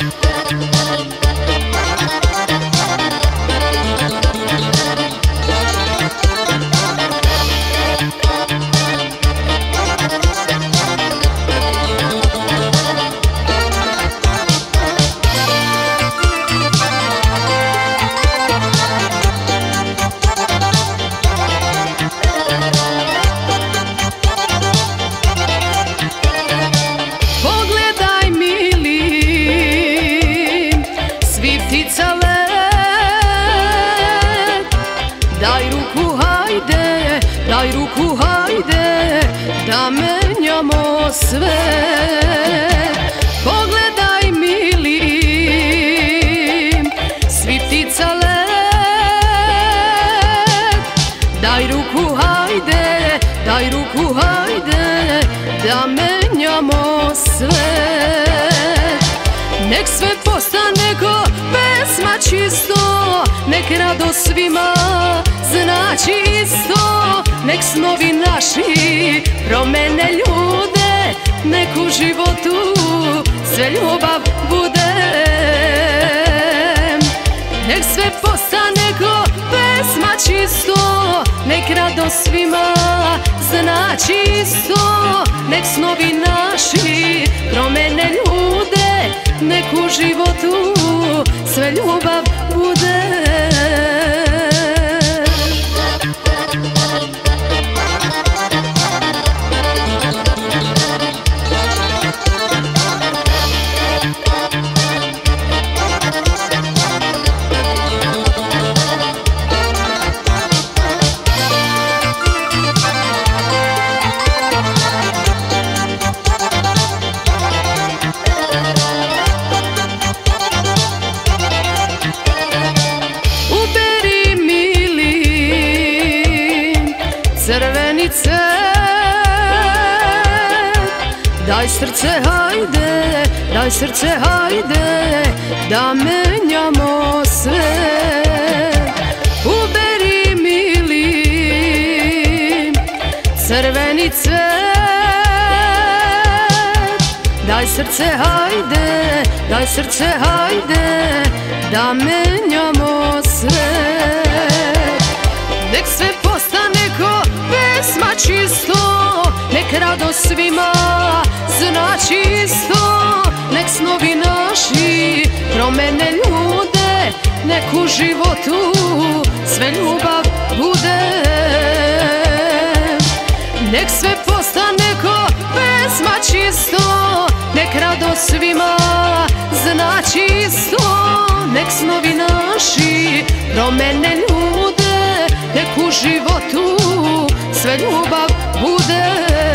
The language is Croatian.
Daj ruku, hajde, da menjamo sve. Pogledaj mili, svi ptica let. Daj ruku, hajde, daj ruku, hajde, da menjamo sve. Nek sve postane ko pesma čisto, nek rado svima znači isto. Nek snovi naši promene ljude, nek u životu sve ljubav bude. Nek sve postane ko pesma čisto, nek rado svima znači isto. Nek snovi naši promene ljude, nek u životu sve ljubav bude. Crvenice, daj srce, hajde, daj srce, hajde, da menjamo sve. Uberi mili, crvenice, daj srce, hajde, daj srce, hajde, da menjamo sve. Nek sve postane ko pesma čisto, nek rado svima znači isto. Nek snovi naši promene ljude, nek u životu sve ljubav bude. Nek sve postane ko pesma čisto, nek rado svima znači isto. Nek snovi naši promene ljude, nek u životu sve ljubav bude.